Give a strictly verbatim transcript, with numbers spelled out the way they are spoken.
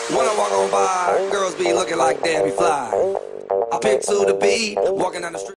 When I walk on by, girls be looking like Debbie Fly. I pick to the beat, walking down the street.